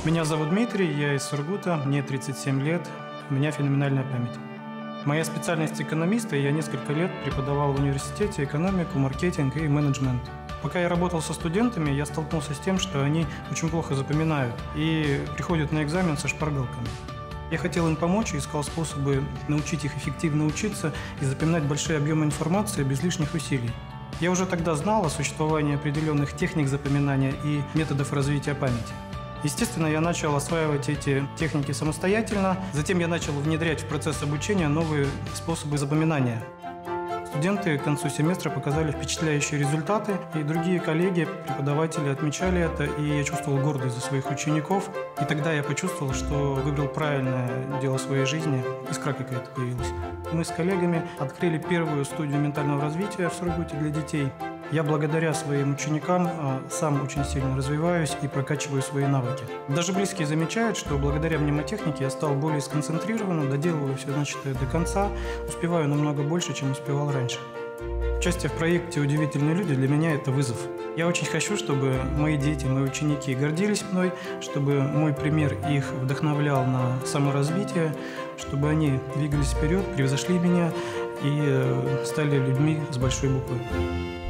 Меня зовут Дмитрий, я из Сургута, мне 37 лет, у меня феноменальная память. Моя специальность экономиста, и я несколько лет преподавал в университете экономику, маркетинг и менеджмент. Пока я работал со студентами, я столкнулся с тем, что они очень плохо запоминают и приходят на экзамен со шпаргалками. Я хотел им помочь и искал способы научить их эффективно учиться и запоминать большие объемы информации без лишних усилий. Я уже тогда знал о существовании определенных техник запоминания и методов развития памяти. Естественно, я начал осваивать эти техники самостоятельно, затем я начал внедрять в процесс обучения новые способы запоминания. Студенты к концу семестра показали впечатляющие результаты, и другие коллеги, преподаватели отмечали это, и я чувствовал гордость за своих учеников. И тогда я почувствовал, что выбрал правильное дело своей жизни, искра какая-то появилась. Мы с коллегами открыли первую студию ментального развития в Сургуте для детей. Я благодаря своим ученикам сам очень сильно развиваюсь и прокачиваю свои навыки. Даже близкие замечают, что благодаря мнемотехнике я стал более сконцентрированным, доделываю все начатое до конца, успеваю намного больше, чем успевал раньше. Участие в проекте «Удивительные люди» для меня – это вызов. Я очень хочу, чтобы мои дети, мои ученики гордились мной, чтобы мой пример их вдохновлял на саморазвитие, чтобы они двигались вперед, превзошли меня и стали людьми с большой буквы.